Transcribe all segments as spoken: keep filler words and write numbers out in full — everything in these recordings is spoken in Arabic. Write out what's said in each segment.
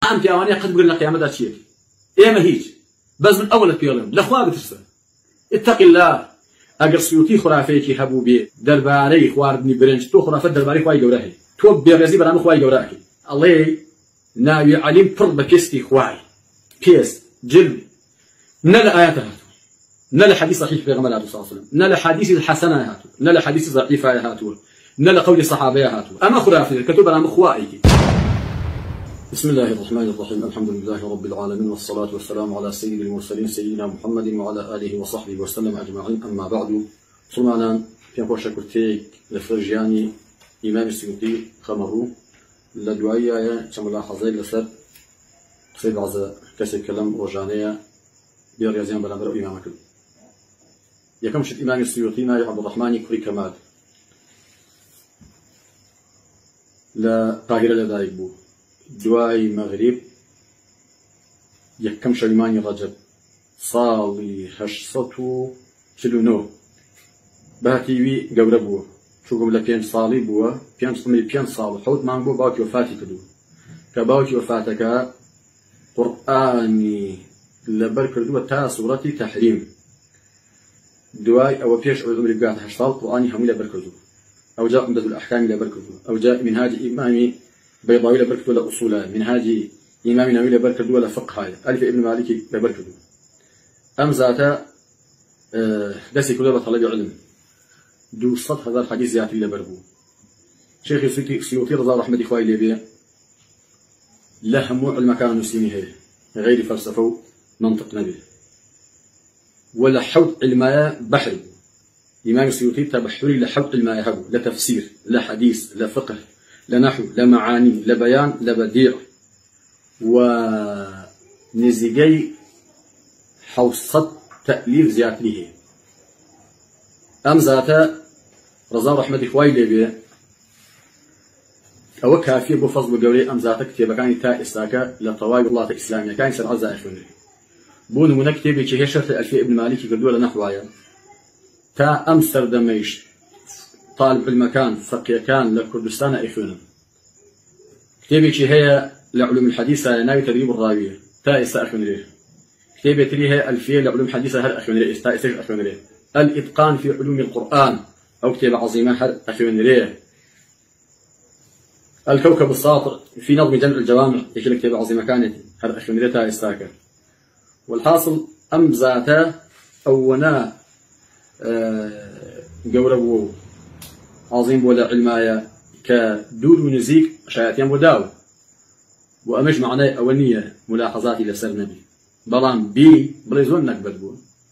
أنت يا وانيا قد بقول لك يا مدى شيء إيه ما هيج بس من أول بيولم لأخوة بترسل اتق الله أجر سيوتي خرافيك هبو بي درباري خوار بني برنج تو خرافات درباري خواي جوراهي تو بيرزي برام خواي جوراهي الله ناوي عليم فرض بكيستي خواي بيس جلد نلا آيات هاتو نلا حديث صحيح في غمال صلى الله عليه وسلم نلا حديث الحسنة هاتو نلا حديث ضعيفة هاتو نلا قول الصحابة هاتو أما خرافي كتب برام خوائك. بسم الله الرحمن الرحيم الحمد لله رب العالمين والصلاة والسلام على سيد المرسلين سيدنا محمد وعلى آله وصحبه وسلم أجمعين. أما بعد سلمان في أنقوش كرتيك لفرجاني إمام السيوطي خمرو لدعية كملاحظين لسر سيد عزا كسي كلام رجانية بيريازيان بلامبر إمامك يكم شد إمام السيوطي ناي عبد الرحمن كري كمال لا طاهرة لدايك بو دواي مغرب يكم شيماني رجب صالي هشصتو شلونو بهاتيوي قوربوه شو قبل بين صالي بوا بين صمي بين صال حوت مانغو باوكي وفاتي كدو كباوكي وفاتك قرآني لبرك دوا تا سورتي تحريم دواي او بيش او عمري قاعد هشصال قرآني هم لبرك دو او جاء عمدة الأحكام لبرك دو او جاء منهاج إمامي بيضاوي لبركة ولا أصولها منهاج إمام نووي لبركة ولا فقه هاي ألف ابن مالك لبركة أم ذاته أه دسي كله بطلب علم دو صد هذا الحديث ياتي لبركو شيخ السيوطي رضا رحمة إخوائي ليبيا لهم المكان المسلمي هي غير فلسفة منطق نبي ولا حوض علماء بحر إمام السيوطي تبحري لحوض علماء هبو لا تفسير لا حديث لا فقه لا نحو لا معاني لا بيان لا بديع ونزجي حوصت تأليف زيات له أم ذاته رضا رحمة إخوائي ليبيا أو كافية بفضل قولي أم ذاته كتابة كان تا إساكا لطوائب الله الإسلامية كان سرعة زائفوني بون من كتابة هي شرط الألفية ابن مالك يقولوا لنا نحوايا تا أم سردميش طالب المكان فقيه كان لكردستان إخوانا كتابك هي لعلوم الحديثة ناوي تدريب الراوية تا إستأخون ليه كتابة تري هي ألفية لعلوم الحديثة هر أخون ليه تا إستأخون ليه الإتقان في علوم القرآن أو كتابة عظيمة هر أخون ليه الكوكب الساطع في نظم جمع الجوامع يكل كتابة عظيمة كانت هر أخون ليه تا إستاكر والحاصل أم ذاته أونا أه قوربو عظيم ولا علمايا كدور ونزيك شايتين وداو وأمش معناه أولية ملاحظاتي لسر نبي بلان بي بليزون نكبر بو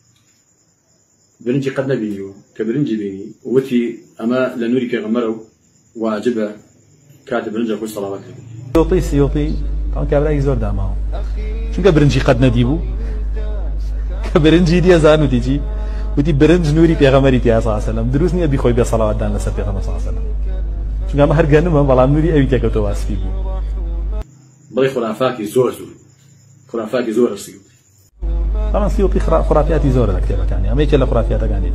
برنجي قد نبينيو كبرنجي بيني وتي أما لنوري كغمرو واجبة كاتب برنجي كل صلوات سيوطي سيوطي طبعا كابلا يزور داماو شو كبرنجي قد نديبو كبرنجي دي زانو تيجي ودي برنج نوري بيغمري تي صلى الله عليه وسلم دروسني ابي خوي بصلوات دان لسر بيغمر صلى الله عليه وسلم شو قام هرغان ما بلا نوري ابي تي كتو واسفي بو بغي خرافات زور زور خرافات زور السيوطي طبعا سيوطي خرافات زور الكتابه يعني اما يجي خرافات غاني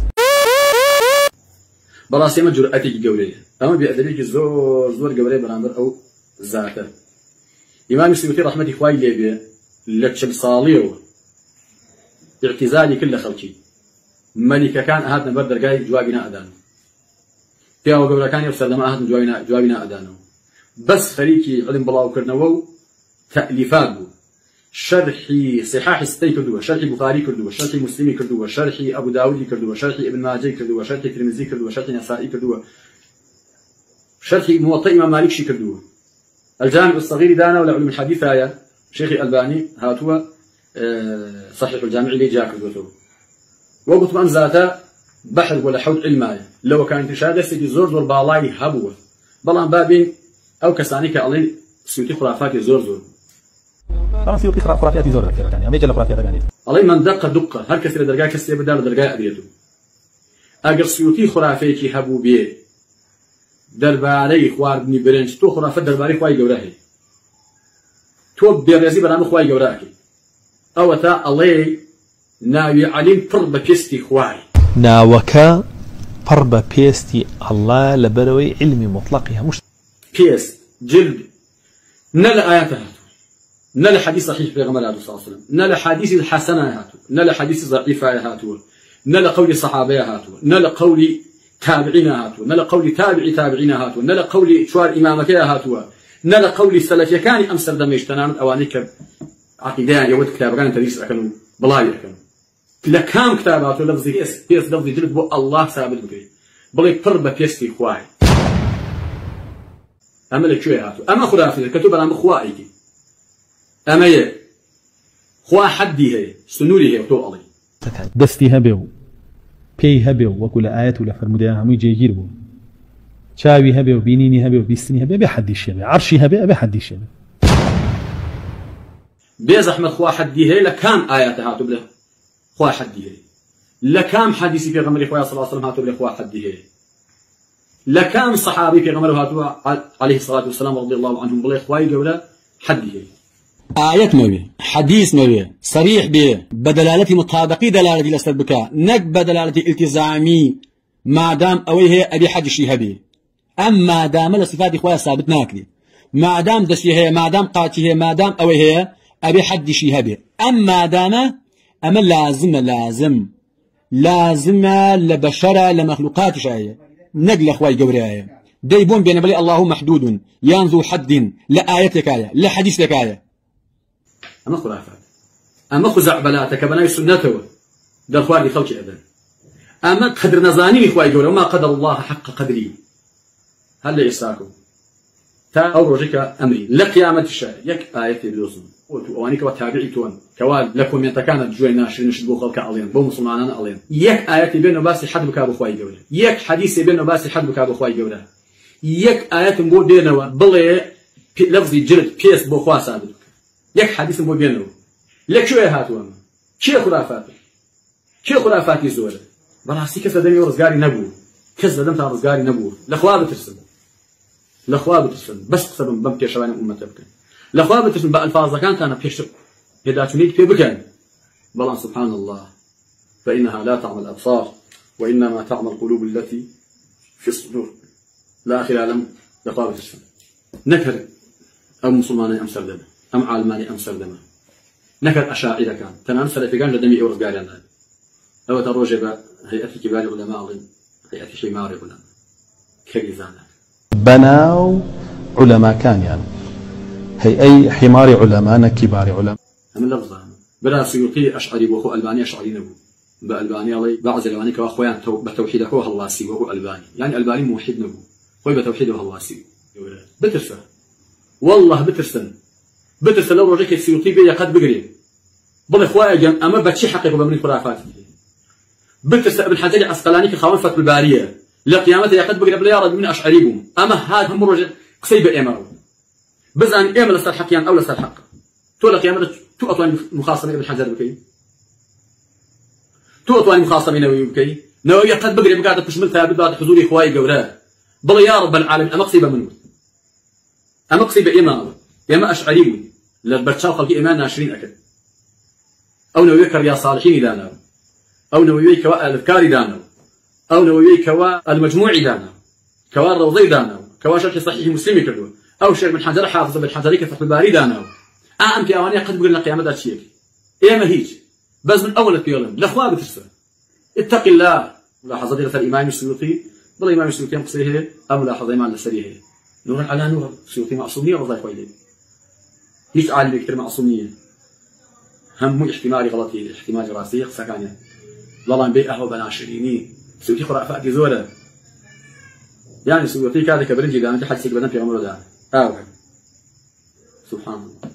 بلا سيما جرأتي قوليه اما بيأدليك زور زور قوليه برامبر او ذاته امام السيوطي رحمه اخوي ليبيا لتشل صاليو اعتزالي كل خلقي ملكة كان أهاتنا بردر جاي جوابنا أدانه فيها وقبل كان يفسر لما أهاتنا جوابنا جوابنا أدانه بس خريكي علم بلاو كرنوو تأليفات شرحي صحاح ستي كردوه شرحي بخاري كردوه شرحي مسلمي كردوه شرحي أبو داودي كردوه شرحي ابن ماجه كردوه شرحي ترمذي كردوه شرحي نسائي كردوه شرحي موطئ إمام مالك شي كردوه الجامع الصغير دانا ولا علم الحديث آية شيخي الألباني هاتوا أه صحيح الجامع اللي جاء كردوه وقت من ذاته بحث ولا حوض علماء لو كان انتشار سيدي زور زور بالاي هبوه بلان بابين او كساني كالين سيوطي خرافات زور زور طبعا سيوطي خرافات زور يعني اما يجي خرافات غاني الله من دقه دقه هر كسر درجه كسر بدال درجه ادريتو اگر سيوطي خرافيكي هبو بي درباري خوار بني برنج تو خرافات درباري خوي جوراهي تو بيرزي برام خوي جوراكي او تا الله ناوي عليم فرب بيستي خواي ناوكا فرب بيستي الله لبروي علمي مطلقها مش بيس جلد نلا آيات هاتو نلا حديث صحيح في غمر صلى الله عليه وسلم نلا حديث الحسنة هاتو نلا حديث ضعيفة هاتو نلا قول صحابة هاتو نلا قول تابعين هاتو نلا قول تابعي تابعين هاتو نلا قول شوار إمامك هاتو نلا قول السلف كان أمسر دميش تنام أوانيك عقيدة يود كتاب كان تدريس أكلوا بلاي أكلوا لكام كتابات لفظي بيس بيس لفظي جلد بو الله ثابت بكري بلي قرب بيستي خواي أما لك شوية هاتو أما خرافي كتب أنا مخوائي أما يه خوا حدي هي سنوري هي وتو علي دستي هبيو بي هبيو وكل آيات ولا فرمودها هم يجي يجيبوا شاوي هبيو بينيني هبيو بيستني هبيو بحدي الشبه عرشي هبيو بحدي الشبه بيز أحمد خوا حدي هي لكام آيات هاتو بله خوا حدي هي لكام حديثي في غمر إخوة صلى الله عليه وسلم هاتو بله خوا حدي هي لكام صحابي في غمر هاتو عليه الصلاة والسلام رضي الله عنهم بله إخوة جولة حدي هي آيات موي حديث موي صريح به بدلالة مطابقي دلالة لسبك نك بدلالة التزامي ما دام أوي هي أبي حد شي هبي أما دام الصفات إخوة ثابت ناكلي ما دام دشي هي ما دام قاتي هي ما دام أوي هي أبي حد شي هبي أما دام أما لازم لازم لازم لبشرة لمخلوقات شاية نقل أخوي جوري ديبون بين بلي الله محدود ينذو حد لا آية لك آية لا حديث لك آية أما خرافات أما خزعبلاتك بناي سنته ده خواري خلق أذن أما قدر نزاني إخوائي جوري وما قدر الله حق قدري هل يساكم تا أو رجك أمري لقيامة الشارع يك آية بدوسن وأنيك وتابعي تون كوال لكم يتكانت جوي ناشرين نشدبو خلق عليهم بو مسلمان عليهم يك آية بينه باسي حد بكابو إخوائي جوري يك حديث بينه باسي حد بكابو إخوائي جوري يك آية مبو بينه بلي لفظي جلد بيس بو خوا ثابت يك حديث مبو بينه لك شو هاتوا شي خرافات شي خرافات يزول براسي كذا دمي ورزقاري نبو كذا دمت رزقاري نبو لاخواب ترسم لاخواب ترسم بس قسم بمكي شوان امته بكن لاخواب ترسم بالفاظ كان كان بيشرب هداتونيك في بكن بلان سبحان الله فانها لا تعمى الابصار وانما تعمى القلوب التي في الصدور لا اخر عالم لاخواب ترسم نكر ام مسلمان ام سردمه ام عالماني ام سردمه نكر أشاعرة كان تنام سلفيان لدمي أورز قاري عندنا أو تروج هيئة كبار العلماء هيئة حمار العلماء كجزانا بناو علماء كان يعني هي أي حمار علماء كبار علماء هم اللفظة بلا سيوطي أشعري وهو ألباني أشعري نبو بألباني الله بعض الألباني كأخوان بتوحيد هو الله سي وهو ألباني يعني ألباني موحد نبو هو بتوحيده الله سي بترسل والله بترسل بترسل لو رجعك السيوطي بيا قد بقري بل إخوائي جم أما بتشي حقيقة بمن الخرافات بترسل ابن حجر العسقلاني كخوان فتح البارية لقيامته يقد بقري بلا يرد من أشعريبهم أما هذا هم رجع قصيب إمرو بزان إمر لسال حقيان أو لسال حق تو لقيامته تو أطوان مخاصمين ابن حجر بكي تو أطوان مخاصمين نووي بكي نووي قد بقري بقاعدة تشمل ثابت بعد حضور إخوائي قوراه بل يا رب العالمين أما قصيب منه أما قصيب إمام يا أشعريبهم للبرتشاو خلقي إيمان ناشرين أكد أو نويك يا صالحين دانا أو نويك الأذكار دانا أو نويك المجموع دانا كوا الروضي دانا كوا شرح صحيح مسلم كردو أو شيخ من حجر حافظ بالحجري كفتح الباري دانا أعم في أواني قد بقولنا قيامة ذات شيء إيه ما هيج بس من أول البيولم الأخوة بترسل اتق الله ملاحظة ديرة الإمام السيوطي بل الإمام السيوطي مقصيه أو ملاحظة إيمان لسريه نور على نور السيوطي معصومية والله خويلي هيج عالم كتير معصومية هم احتمالي غلطي احتمال راسي سكانيا والله بي قهوه بناشريني سوتي خرافات زوله يعني سوتي كذا كبرنجي ده حد سيك بدن في عمره ده اه سبحان الله